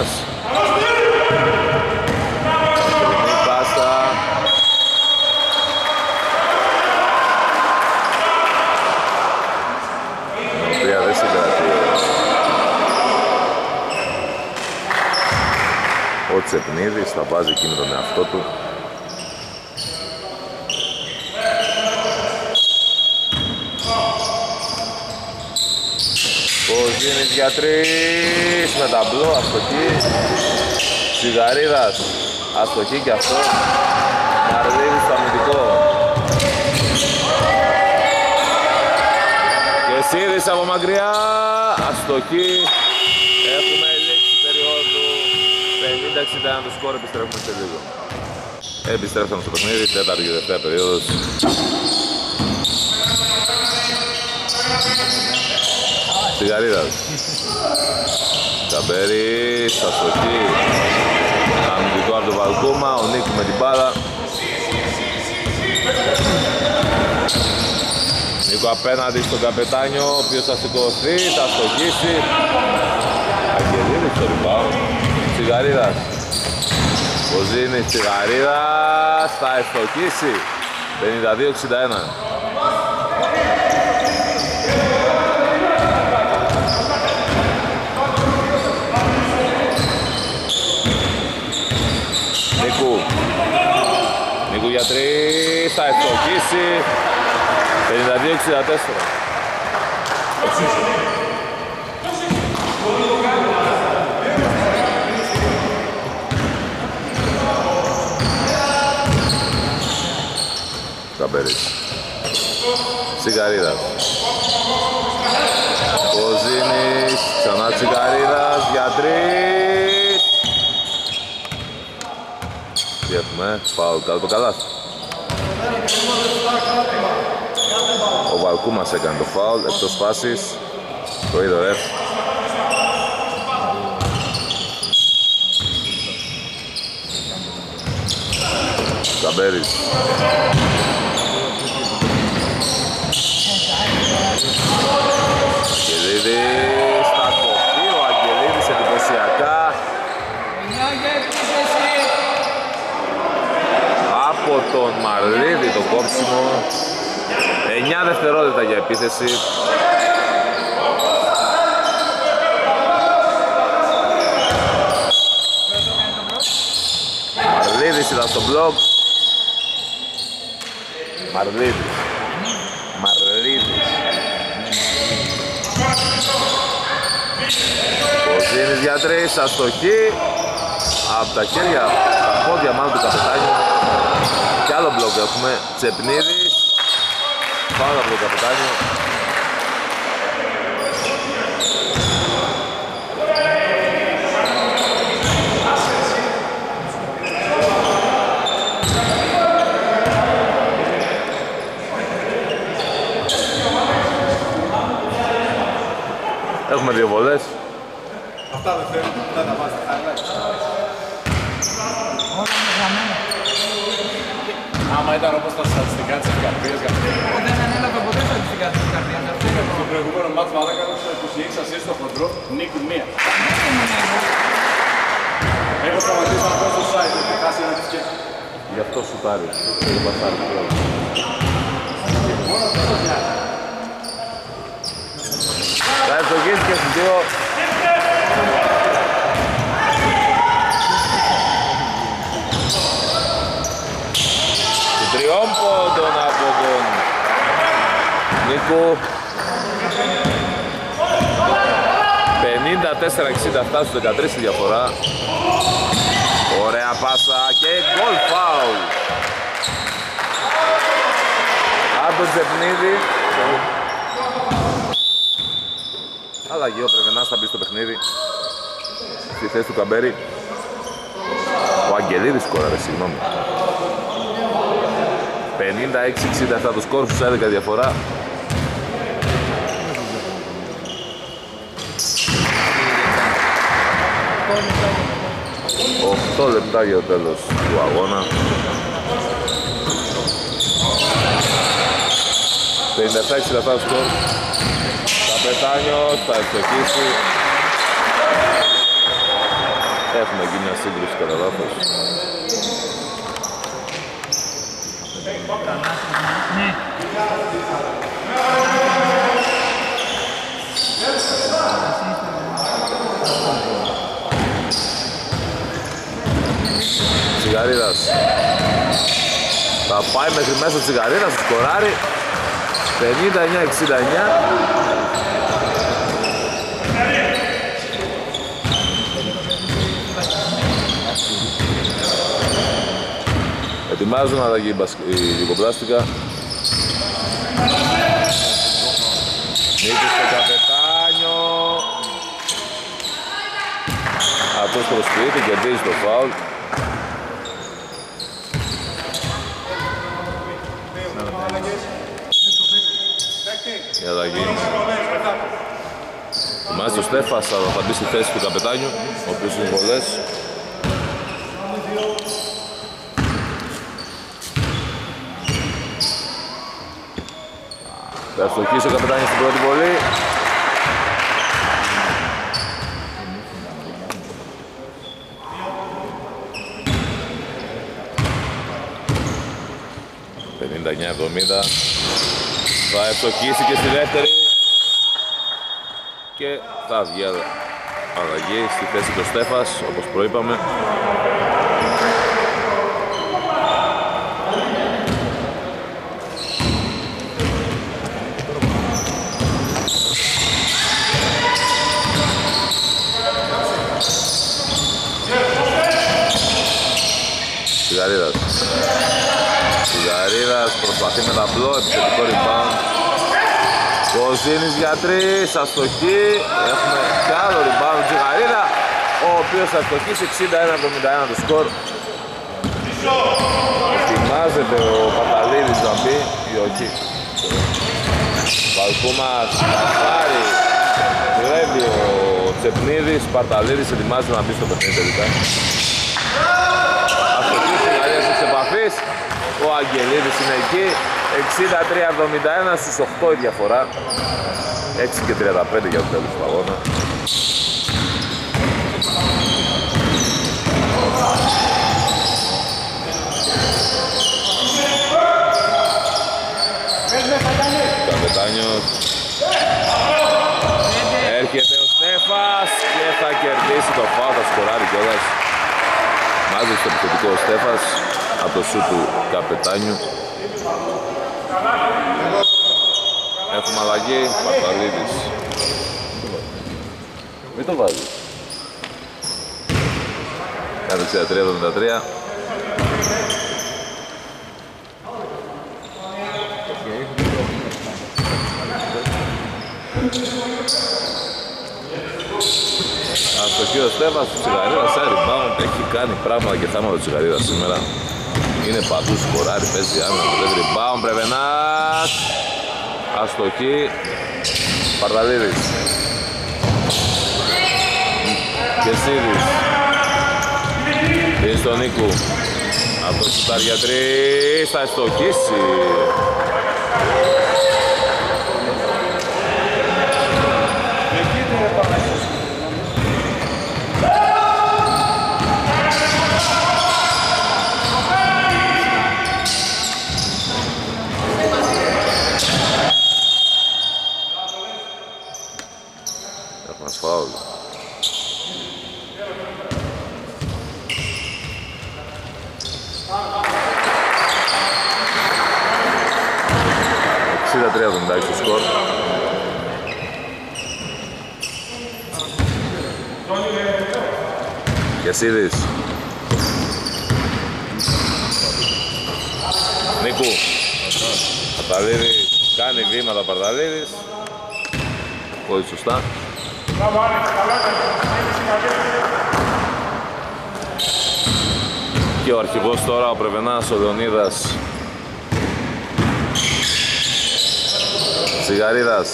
Ο Τσεπνίδης θα βάζει εκεί με τον εαυτό του. Ποζίνης για 3 με ταμπλό, αστοχή. Τσιγαρίδας, αστοχή και αυτό. Μαρλίδης στο αμυντικό. Και Σύρης από μακριά, αστοχή. Έχουμε λήξει περίοδου. 50-61 το σκορ, επιστρέφουμε σε λίγο. Επιστρέφουμε στο παιχνίδι, τέταρτη και τελευταία περίοδος. Τσιγαρίδας. Καμπέρης, αστοχή. Αμυντικό από τον Βαλκούμα, ο Νίκου με την μπάλα. Νίκο απέναντι στον Καπετάνιο, ο οποίος θα σηκωθεί, θα αστοχίσει. Αγγελίδης στο rebound. Τσιγαρίδας. Ποζίνης, Τσιγαρίδας, θα ευτοχίσει. 52-61. Νίκου για 3, θα ευτοχίσει. 52-64. Καμπέρης. Τσιγαρίδας. Ποζίνης, ξανά Τσιγαρίδας για 3. Τι έχουμε, φάουλ κάτω από καλάθι. Ο Βαλκούμας έκανε το φάουλ, εκτός φάσης. Το είδε ο ρεφ. Καμπέρης. Αγγελίδης, θα κοπεί ο Αγγελίδης εντυπωσιακά. Από τον Μαρλίδη το κόψιμο. 9 δευτερόλεπτα για επίθεση. Μαρλίδης ήταν στο μπλοκ. Μαρλίδης. Ποζίνης για 3, αστοχή. Από τα χέρια, τα πόδια μάλλον του Καπετάνιου. Κι άλλο μπλοκ έχουμε. Τσεπνίδης. Πάνω από τον Καπετάνιο. Έχουμε 2 βολές. Αυτά δεν θέλουν, δεν τα βάζετε highlight. Όλα είναι γραμμένα. Άμα ήταν όπως τα στατιστικά της Ευκαρπίας, Δεν ανέλαβε ποτέ στατιστικά της Ευκαρπίας. στο προηγούμενο μάτς Μαλάκα στο 26 ασίες στο χοντρό, νίκουν 1. Έχω σταματήσει να πω στο site, έχει χάσει ένα της σκέφτης. Γι' αυτό σουτάρει. Δεν πασάρει πλέον. Θα ευστοχίσει και στους 2. Του 3 πόντων από τον Νίκο. 54-67 στους 13 η διαφορά. Ωραία πάσα και γκολ φάουλ από τον Τσεπνίδη. Αλλαγή, ο Πρεβενάς θα μπει στο παιχνίδι στη θέση του Καμπέρι. Ο Αγγελίδης σκόραρε, συγγνώμη. 56-67 το σκορ στους 11 διαφορά. 8 λεπτά για το τέλος του αγώνα. 57-67 το σκορ. Καπετάνιος θα ευστοχίσει. Έχουμε γίνει μια σύγκρουση κατά λάθος. Ναι. Τσιγαρίδας θα πάει μέχρι μέσα Τσιγαρίδας, σκοράρει 59-69. Ετοιμάζουν αλλαγή η Γιουγκοπλάστικα. Νίκης στο Καπετάνιο. Αυτός προσποιείται, κερδίζει το φάουλ. Η αλλαγή. Ετοιμάζει ο Στέφας, αλλά θα μπει στη θέση του Καπετάνιου, ο οποίος είναι βολές. Θα ευστοχίσει ο Καπετάνιος στην πρώτη βολή. ...59-70... Θα ευστοχίσει και στη δεύτερη και θα βγει αλλαγή στη θέση του Στέφας, όπως προείπαμε. Τσιγαρίδας προσπαθεί με ταμπλό, επιθετικό rebound. Κοζίνης για 3, αστοχή. Έχουμε κι άλλο rebound Τσιγαρίδα, ο οποίος θα αστοχίσει. 61-71 το σκορ. Ετοιμάζεται ο Παταλίδης να μπει ή όχι. Βαλκούμας, Πασάρη, δουλεύει ο Τσεπνίδης. Παταλίδης ετοιμάζεται να μπει στο παιχνίδι τελικά. Αστοχή Τσιγαρίδας εξ επαφής. Ο Αγγελίδης είναι εκεί. 63-71 στους 8 η διαφορά. 6-35 για το τέλος του αγώνα. Καπετάνιος. Έρχεται ο Στέφας και θα κερδίσει το φάουλ, θα σκοράρει κιόλας. Μάζεψε το επιθετικό ο Στέφας από το σουτ του Καπετάνιου. Έχουμε αλλαγή, Παρταλίδης. Μην το βάζει. Κάνε 63-73. Αστοχή ο Στέφας του Τσιγαρίδας, σαν rebound, έχει κάνει πράγματα και θάματα του Τσιγαρίδας σήμερα. Είναι παντού, σκοράρει, παίζει άμυνα, παίζει rebound, Πρεβενάς. Αστοχή, Παρταλίδης. Κεσίδης. Δίνει στον Νίκου. Αυτός σουτάρει για 3, θα ευστοχίσει. Έχουμε φάουλ. Το σκορ. Κεσίδης. Νίκου. Παρταλίδης. Κάνει βήματα ο Παρταλίδης. Πολύ σωστά. Και ο αρχηγός τώρα, ο Πρεβενάς, ο Λεωνίδας. Τσιγαρίδας.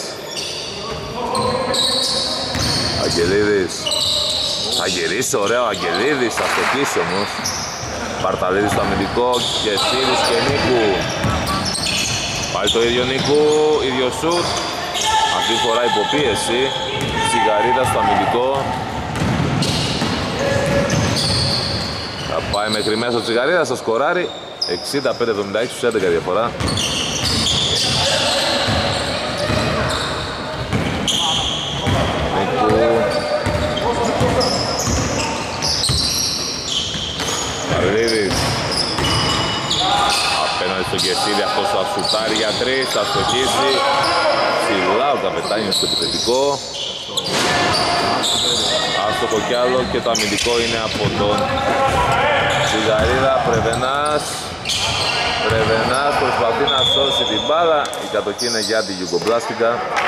Αγγελίδης. Θα γυρίσει, ωραίο Αγγελίδης, θα στοχίσει όμως. Παρταλίδης στο αμυντικό, Κεσίδης και Νίκου. Πάλι το ίδιο Νίκου, ίδιο σουτ. Αυτή τη φορά υποπίεση. Τσιγαρίδας στο αμυντικό. Θα πάει μέχρι μέσα ο Τσιγαρίδας, θα σκοράρει. 65-76 στους 11 διαφορά. Μαρδίδης. Απέναντι στον Κεσίδη, αυτός θα σουτάρει για 3, θα στοχίσει. Ψηλά ο καπετάνιος στο επιθετικό. Άστοχο κι άλλο και το αμυντικό είναι από τον Τσιγαρίδα. Πρεβενάς προσπαθεί να σώσει την μπάλα. Η κατοχή είναι για την Γιουγκομπλάστικα.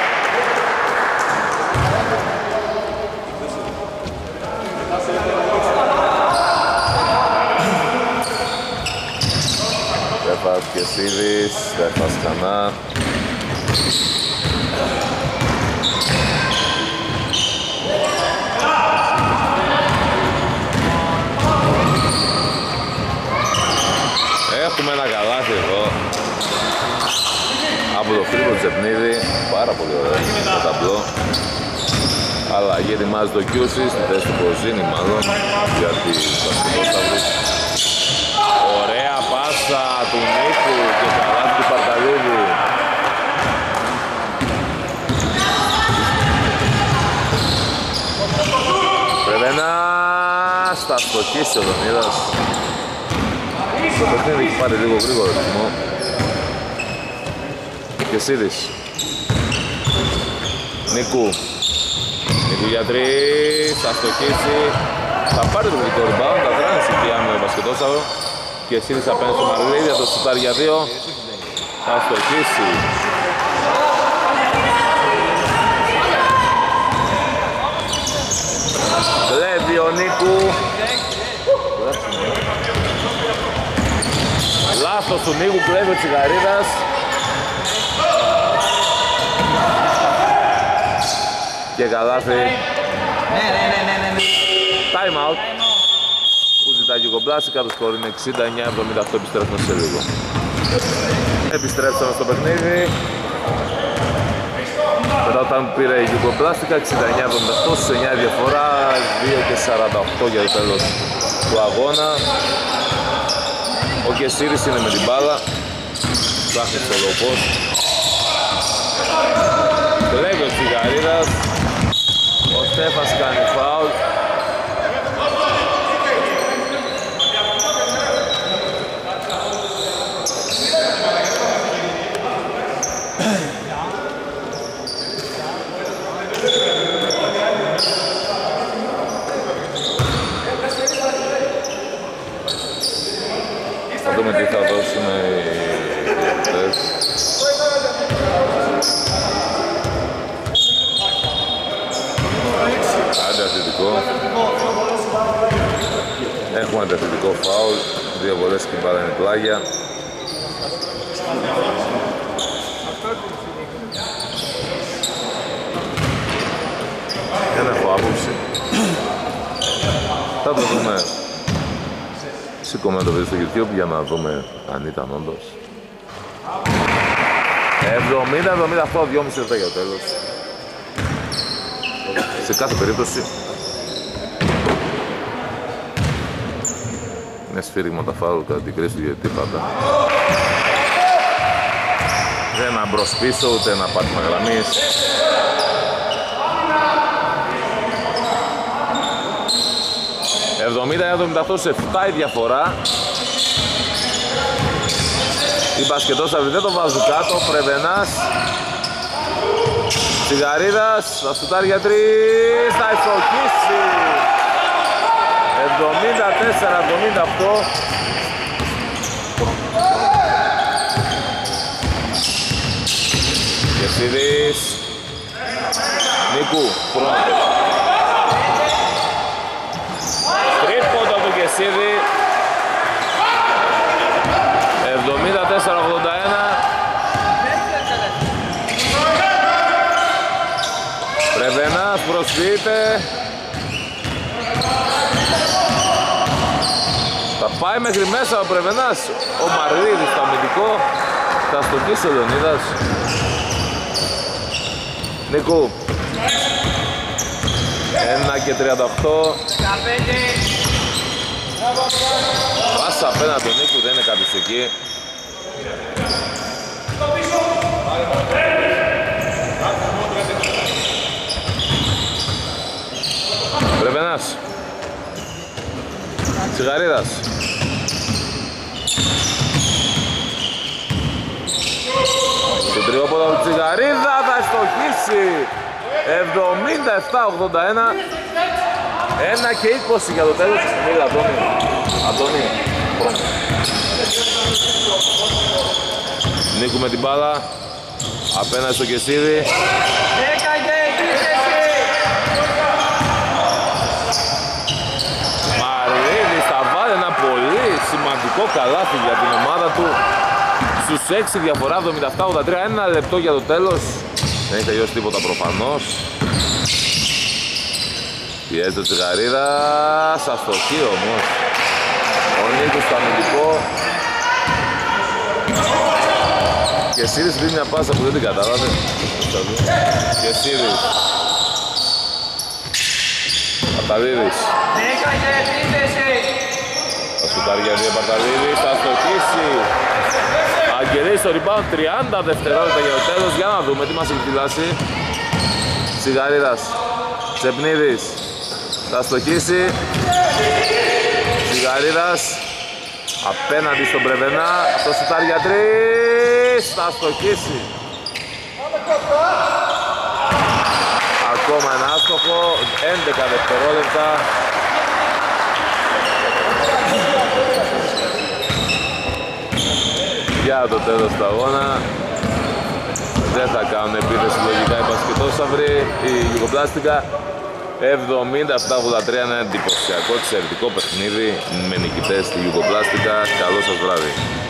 Στέφας Κεσίδης, Στέφας ξανά. Έχουμε ένα καλάθι εδώ από το Χρήπο Τσεπνίδη, πάρα πολύ ωραίο το ταμπλό. Αλλαγή ετοιμάζει το Κιούσι στη θέση του Ποζίνη μάλλον για τις βασικόσταυρους. Ωραία πάσα του Νίκου και καλάθι του Παρταλίδη. Πρέπει να στα στοχίσει ο Λεωνίδας. Το παιχνίδι έχει πάρει λίγο γρήγορο ρυθμό. Κεσίδης. Νίκου για 3, θα στοχίσει. Θα πάρει το γρήγορο rebound, θα τράνει εκεί άμενα ο μπασκετόσταυρο. Κεσίδης απέναντι στο Μαρδίδη, θα το σουτάρει για 2. Θα στοχίσει. Κλέβει ο Νίκου. Λάθος του Νίκου, κλέβει ο Τσιγαρίδας. Και καλάθι. Ναι. Time out. Που ζητάει και ο Κομπλάσικα, το σκορ είναι 69-78, επιστρέφουμε σε λίγο. Επιστρέψαμε στο παιχνίδι. Μετά όταν πήρε η Γιουγκομπλάστικα, 69-78, σε 9 διαφορά, 2 και 48 για το τέλος του αγώνα. Ο Κεσίδης είναι με την μπάλα, ψάχνει στο low post. Κλέβει ο Τσιγαρίδας, ο Στέφας κάνει φάουλ. Θα δούμε τι θα δώσουμε οι τες. Αντιαθλητικό. Έχουμε αντιαθλητικό φάουλ. 2 βολές και μπάλα είναι πλάγια. Σηκώμε το βίντεο στο YouTube για να δούμε αν ήταν όντως. 70-78, 2,5 λεπτά για το τέλος. Σε κάθε περίπτωση είναι σφύριγμα τα φάουλ κατά την κρίση του διαιτητή πάντα. Δεν ένα μπρος πίσω ούτε ένα πάτημα γραμμής. ...70-78 σε 7 η διαφορά. Οι μπασκετόσαυροι δεν το βάζουν κάτω. Πρεβενάς, Τσιγαρίδας, θα σουτάρει για 3, θα ισοχίσει. 74-78. Κεσίδης, Νίκου, πρώτος. Τρίποντο του Κεσίδη. 74-81. Πρεβενάς προσφύγεται. Θα πάει μέχρι μέσα ο Πρεβενάς. Ο Μαρλίδης στο αμυντικό. Θα στοχίσει ο Λεωνίδας. Νίκου. 1-38. Πάσα απέναντι του Νίκου, δεν είναι κάποιος εκεί. Πρεβενάς, Τσιγαρίδας. Το τριόποδο του Τσιγαρίδα θα στοχίσει. 77-81. 1-20 για το τέλος. Μίλα Αντώνη. Αντώνη. Νίκου με την μπάλα. Απέναντι στο Κεσίδη. Μαρίδης θα βάλει ένα πολύ σημαντικό καλάθι για την ομάδα του. Στους 6 διαφορά, 77-83. 1 λεπτό για το τέλος. Δεν έχει τελειώσει τίποτα προφανώς. Πιέζει το Τσιγαρίδας, αστοχή όμως. Ο Νίκος στο αμυντικό. Και Σύρης δίνει μια πάσα που δεν την κατάλαβε. Και Σύρης. Παρταλίδης. Θα σουτάρει για 2 Παρταλίδης, θα αστοχίσει. Αγγελής στο rebound, 30 δευτερόλεπτα για το τέλος. Για να δούμε τι μας έχει φυλάσει. Τσιγαρίδας, Τσεπνίδης. Θα στοχίσει. Τσιγαρίδας απέναντι στον Πρεβενά. Το σουτάρει για 3. Θα στοχίσει. Ακόμα ένα άστοχο. 11 δευτερόλεπτα. Για το τέλος του αγώνα. Δεν θα κάνουν επίθεση λογικά οι μπασκετόσαυροι. Η Γιουγκοπλάστικα. 77-83, ένα εντυπωσιακό εξαιρετικό παιχνίδι με νικητές στη Γιουγκοπλάστικα. Καλό σας βράδυ.